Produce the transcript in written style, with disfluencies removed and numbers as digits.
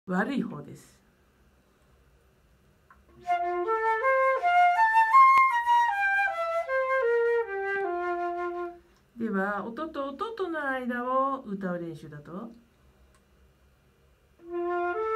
悪い方です。では音と音との間を歌う練習だと。